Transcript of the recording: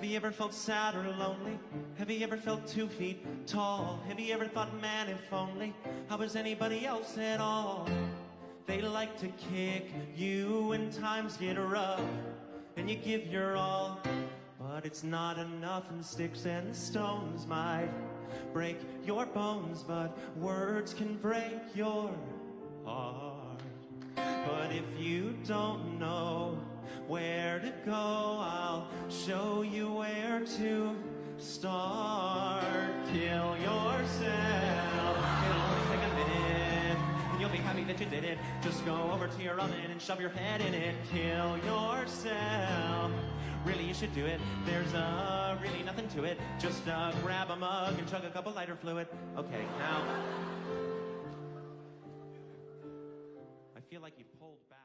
you ever felt sad or lonely? Have you ever felt 2 feet tall? Have you ever thought, man, if only I was anybody else at all? They like to kick you when times get rough, and you give your all, but it's not enough, and sticks and stones might break your bones, but words can break your heart. But if you don't know where to go, I'll show you where to start. Kill yourself. It'll only take a minute, and you'll be happy that you did it. Just go over to your oven and shove your head in it. Kill yourself. Really, you should do it. There's really nothing to it. Just grab a mug and chug a couple lighter fluid. Okay, now I feel like you